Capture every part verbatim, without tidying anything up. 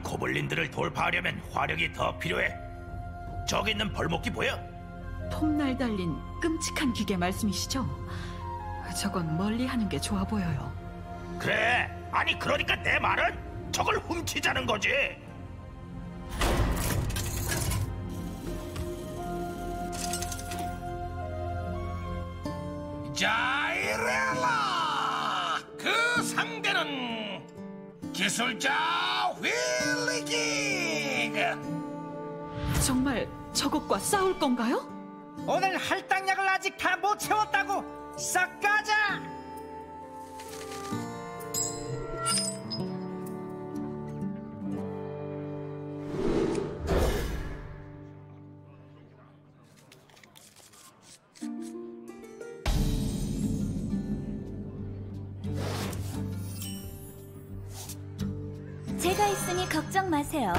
고블린들을 돌파하려면 화력이 더 필요해. 저기 있는 벌목기 보여? 톱날 달린 끔찍한 기계 말씀이시죠? 저건 멀리 하는 게 좋아 보여요. 그래. 아니 그러니까 내 말은 저걸 훔치자는 거지. 자, 이래라. 그 상대는 기술자 윌리기그. 정말 저것과 싸울 건가요? 오늘 할당량을 아직 다 못 채웠다고. 싹 가자. 제가 있으니 걱정 마세요.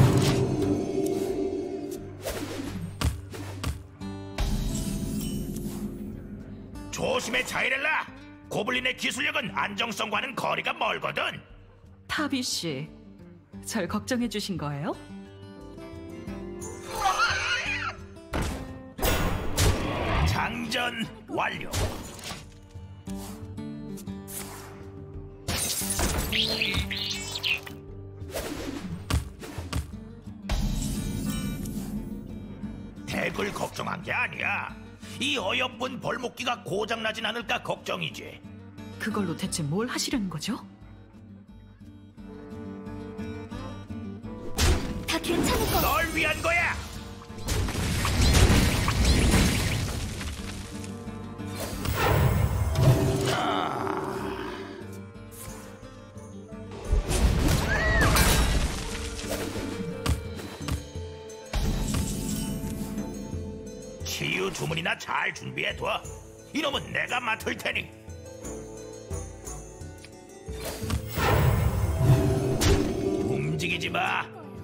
조심해, 자이렐라. 고블린의 기술력은 안정성과는 거리가 멀거든. 타비 씨, 절 걱정해 주신 거예요? 장전 완료. 덱을 걱정한 게 아니야. 이 어여쁜 벌목기가 고장나진 않을까 걱정이지. 그걸로 대체 뭘 하시려는 거죠? 다 괜찮을 거. 널 위한 거야. 치유 주문이나 잘 준비해둬. 이놈은 내가 맡을 테니. 움직이지 마.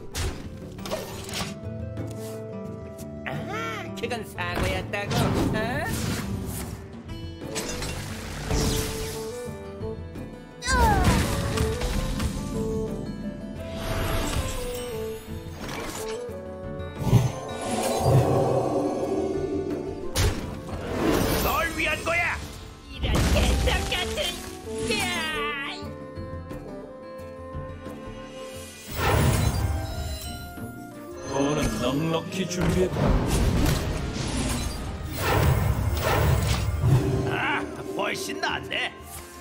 아, 그건 사고였다고. 어? 널 위한 거야. 이런 개떡 같은. 너는 넉넉히 준비했다. 아, 훨씬 낫네.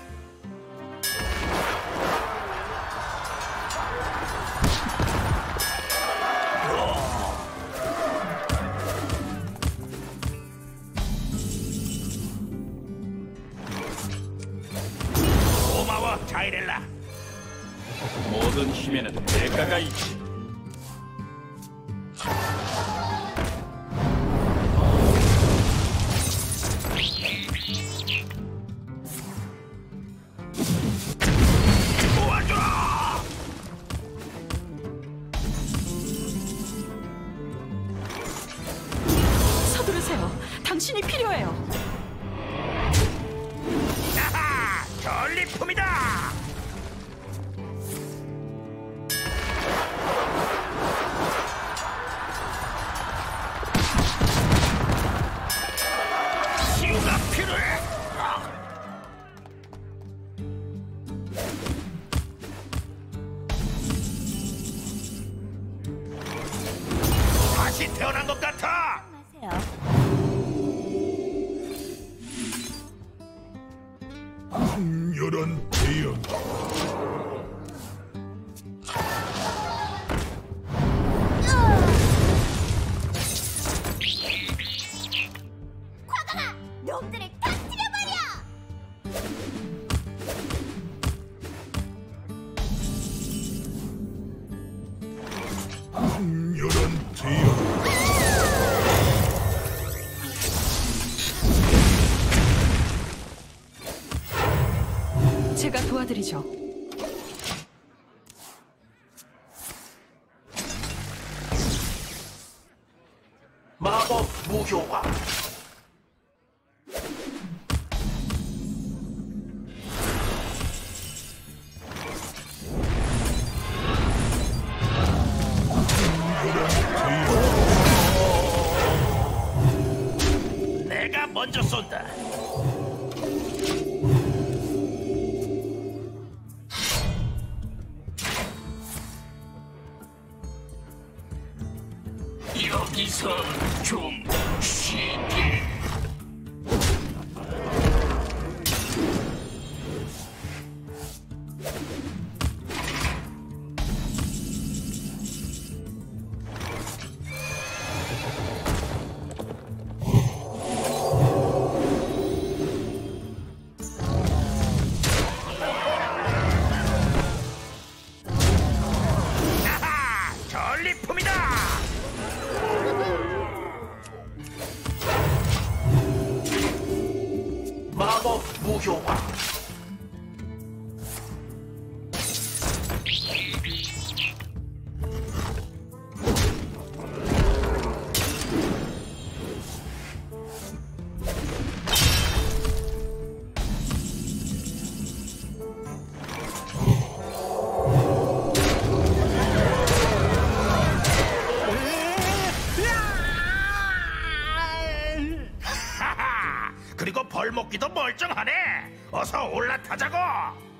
고마워, 자이렐라. 모든 힘에는 대가가 있지. 도와줘! 서두르세요. 당신이 필요해요. 야하! 전리품이다! 치유가 필요해! 다시 태어난 것 같아! 마세요. 강렬한 태양. 과감아, 놈들을 터뜨려버려. 강렬한 태양. 제가 도와드리죠. 마법 무효화. 먼저 쏜다. 여기서 좀 쉬게. 아하! 전리품이다! 마법 무효화. 하하! 그리고 벌목기도 멀쩡하네. 어서 올라타자고.